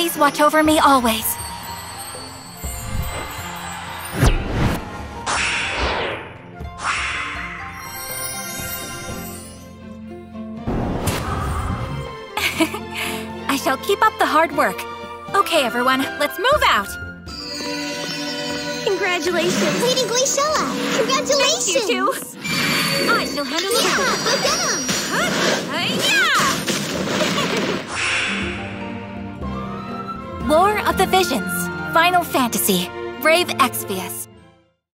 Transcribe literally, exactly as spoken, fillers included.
Please watch over me always. I shall keep up the hard work. Okay, everyone, let's move out! Congratulations! Lady Glaciela! Congratulations! Thank you, too! I shall handle it. Yeah, go get him! War of the Visions, Final Fantasy, Brave EXVIUS.